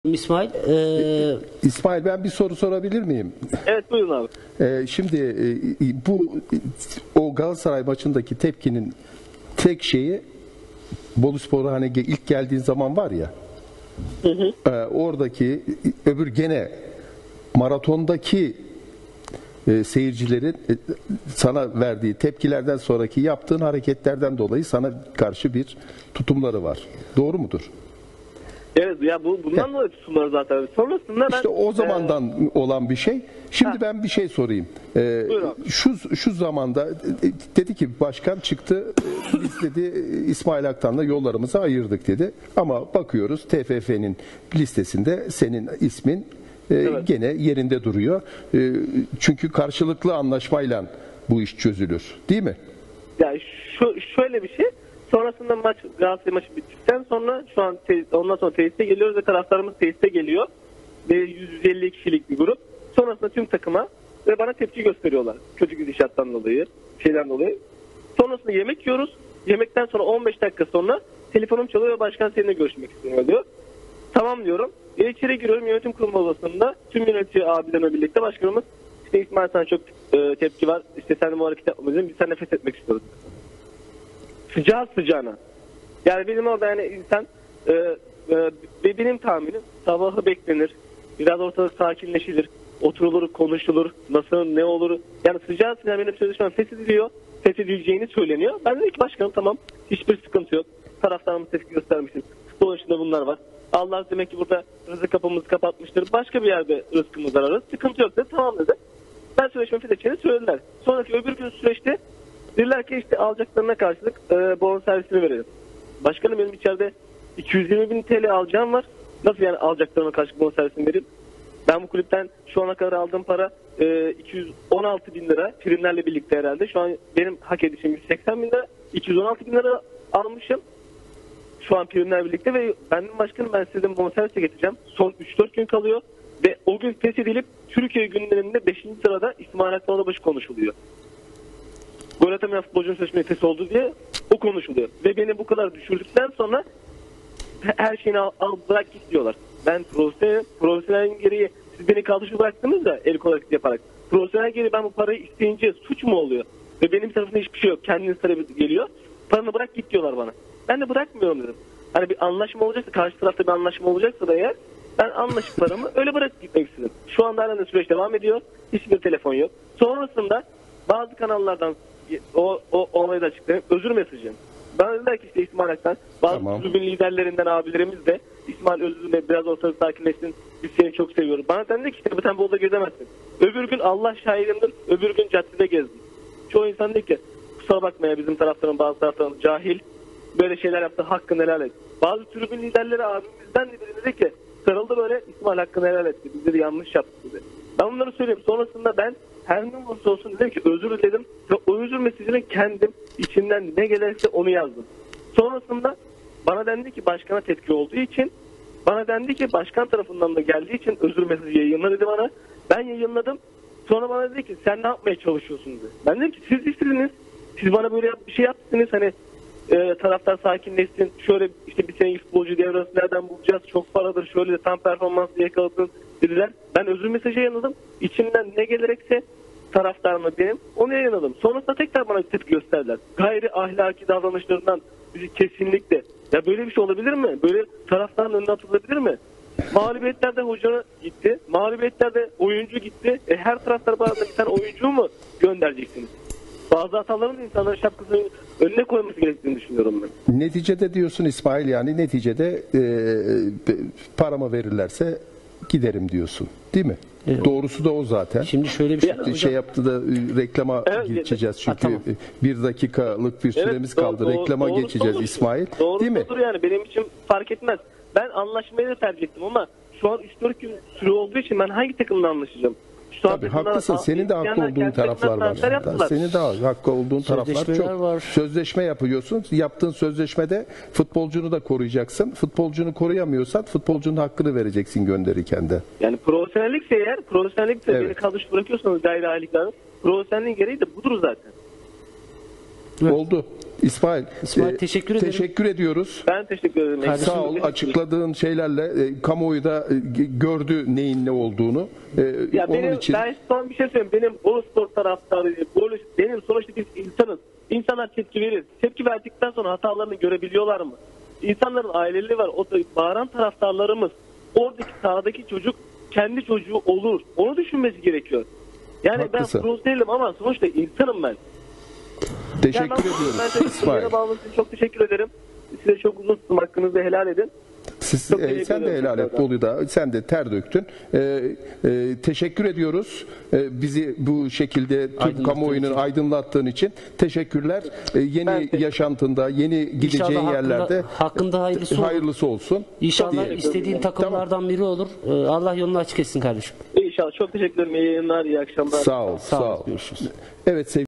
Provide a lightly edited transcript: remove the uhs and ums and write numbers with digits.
İsmail, İsmail, ben bir soru sorabilir miyim? Evet, buyurun abi. Şimdi bu o Galatasaray maçındaki tepkinin tek şeyi, Boluspor'a hani ilk geldiğin zaman var ya, oradaki öbür gene maratondaki seyircilerin sana verdiği tepkilerden sonraki yaptığın hareketlerden dolayı sana karşı bir tutumları var. Doğru mudur? Evet ya, bundan dolayı tutumlar zaten. Sonrasında ben... İşte o zamandan olan bir şey. Şimdi ben bir şey sorayım. Şu zamanda dedi ki başkan çıktı, biz dedi İsmail Aktan'la yollarımızı ayırdık dedi. Ama bakıyoruz TFF'nin listesinde senin ismin gene yerinde duruyor. Çünkü karşılıklı anlaşmayla bu iş çözülür. Değil mi? Ya şöyle bir şey. Sonrasında Galatasaray maçı bittikten sonra ondan sonra tesise geliyoruz ve taraftarımız tesise geliyor. Ve 150 kişilik bir grup. Sonrasında tüm takıma ve bana tepki gösteriyorlar. Kötü gidişattan dolayı, şeyden dolayı. Sonrasında yemek yiyoruz. Yemekten sonra 15 dakika sonra telefonum çalıyor ve başkan seninle görüşmek istiyor diyor. Tamam diyorum. İçeri giriyorum, yönetim kurulu odasında tüm yönetici abilerle birlikte başkanımız işte İsmail, sana çok tepki var. İşte sen de bu hareket yapmalısın. Biz seninle feshetmek istiyoruz. Sıcağı sıcağına. Yani benim orada yani insan ve benim tahminim sabahı beklenir. Biraz ortalık sakinleşilir. Oturulur, konuşulur. Nasıl, ne olur. Yani sıcağı sıcağına benim sözleşmem feshediliyor. Feshedileceğini söyleniyor. Ben dedim ki başkanım tamam. Hiçbir sıkıntı yok. Taraftarımız tepki göstermişiz. Futbol içinde bunlar var. Allah demek ki burada rızık kapımızı kapatmıştır. Başka bir yerde rızkımızı ararız. Sıkıntı yok dedi. Tamam dedi. Ben sözleşmemi feshedeceğini söylediler. Sonraki öbür gün süreçte dediler ki işte alacaklarına karşılık bonservisini verelim. Başkanım benim içeride 220.000 TL alacağım var. Nasıl yani alacaklarına karşılık bonservisini vereyim? Ben bu kulüpten şu ana kadar aldığım para 216.000 lira primlerle birlikte herhalde. Şu an benim hak edişim 180.000 lira. 216.000 lira almışım. Şu an primlerle birlikte ve benim başkanım ben size bonservise getireceğim. Son 3-4 gün kalıyor. Ve o gün feshedilip Türkiye günlerinde 5. sırada İsmail Hakkı Odabaşı konuşuluyor. Gol atamayan futbolcunun sözleşmesi oldu diye o konuşuluyor. Ve beni bu kadar düşürdükten sonra her şeyini al bırak git diyorlar. Ben profesyonel gereği siz beni kaldışı bıraktınız da el kol hareketi yaparak. Profesyonel gereği ben bu parayı isteyince suç mu oluyor? Ve benim tarafımda hiçbir şey yok. Kendiniz talebi geliyor. Paranı bırak git diyorlar bana. Ben de bırakmıyorum dedim. Hani bir anlaşma olacaksa, karşı tarafta bir anlaşma olacaksa da eğer ben anlaşıp paramı öyle bırakıp gitmek istedim. Şu anda hala süreç devam ediyor. Hiçbir telefon yok. Sonrasında bazı kanallardan o olayı da açıklayayım. Özür mesajı. Ben dediler ki işte İsmail Aktan, bazı kulübün liderlerinden abilerimiz de İsmail özür dilerim, biraz ortalık sakinleşsin, biz seni çok seviyoruz. Bana dendi ki işte bu tempoda gezemezsin. Öbür gün Allah şahidimdir, öbür gün caddede gezdim. Çoğu insan dedi ki kusura bakma ya, bizim taraftarın bazı taraftarın cahil, böyle şeyler yaptı, hakkını helal et. Bazı tribün liderleri abimizden dedi ki sarıldı böyle, İsmail hakkını helal etti, biz dedi yanlış yaptı dedi. Ben bunları söyleyeyim. Sonrasında ben her ne olursa olsun dedim ki özür diledim ve o özür mesajını kendim içimden ne gelirse onu yazdım. Sonrasında bana dendi ki başkana tepki olduğu için, bana dendi ki başkan tarafından da geldiği için özür mesajı yayınla dedi bana. Ben yayınladım. Sonra bana dedi ki sen ne yapmaya çalışıyorsun dedi. Ben dedim ki siz istediniz. Siz bana böyle bir şey yaptınız, hani taraftar sakinleşsin. Şöyle işte bir senelik futbolcu devresi nereden bulacağız? Çok paradır. Şöyle de tam performansla yakaladın dediler. Ben özür mesajı yayınladım. İçimden ne gelerekse taraftarıma benim onu yayınladım. Sonrasında tekrar bana bir tepki gösterdiler. Gayri ahlaki davranışlarından bizi kesinlikle. Ya böyle bir şey olabilir mi? Böyle taraftarın önüne atılabilir mi? Mağlubiyetlerde hoca gitti. Mağlubiyetlerde oyuncu gitti. Her taraftar bu arada bir tane oyuncu mu göndereceksiniz? Bazı hataların insanların şapkasının önüne koyması gerektiğini düşünüyorum ben. Neticede diyorsun İsmail, yani neticede paramı verirlerse giderim diyorsun. Değil mi? Evet. Doğrusu da o zaten. Şimdi şöyle bir şey yaptı da reklama geçeceğiz çünkü tamam. 1 dakikalık bir süremiz kaldı. Reklama geçeceğiz olur. İsmail. Doğru, değil mi? Yani benim için fark etmez. Ben anlaşmayı da tercih ettim ama şu an 3-4 gün süre olduğu için ben hangi takımla anlaşacağım? Tabii haklısın. Senin de haklı olduğun taraflar var. Senin de haklı olduğun taraflar çok. Var. Sözleşme yapıyorsun. Yaptığın sözleşmede futbolcunu da koruyacaksın. Futbolcunu koruyamıyorsan futbolcunun hakkını vereceksin gönderirken de. Yani profesyonellikse eğer, profesyonellikse evet. Beni kadrosu bırakıyorsanız gayri aylıklarını, profesyonelliğin gereği de budur zaten. Evet. Oldu. İsmail, teşekkür ederim. Teşekkür ediyoruz. Ben teşekkür ederim. Kardeşim, Sağ ol. Açıkladığın şeylerle kamuoyu da gördü neyin ne olduğunu. Ya Onun için ben son bir şey söyleyeyim. Benim Boluspor taraftarı, benim sonuçta biz insanız. İnsanlar tepki verir. Tepki verdikten sonra hatalarını görebiliyorlar mı? İnsanların aileleri var. O da bağıran taraftarlarımız. Oradaki sahadaki çocuk kendi çocuğu olur. Onu düşünmesi gerekiyor. Yani Haklısın. ben pro değilim ama sonuçta insanım ben. teşekkür Yani ediyoruz ben İsmail. çok teşekkür ederim. Size çok uzun tuttum. Hakkınızı helal edin. Çok teşekkür Sen de ederim helal et tekrardan. Bolu'da. Sen de ter döktün. Teşekkür ediyoruz. Bizi bu şekilde Türk Aydınlattığın kamuoyunun için. aydınlattığın için teşekkürler. Yeni yaşantında, yeni gideceğin İnşallah yerlerde hakkında hayırlısı olur. hayırlısı olsun. İnşallah Diyelim. istediğin takımlardan biri olur. Allah yolunu açık etsin kardeşim. İnşallah. Çok teşekkür ederim. İyi yayınlar, iyi akşamlar. Sağ ol. Sağ ol. Sağ ol. Görüşürüz. Evet sevgili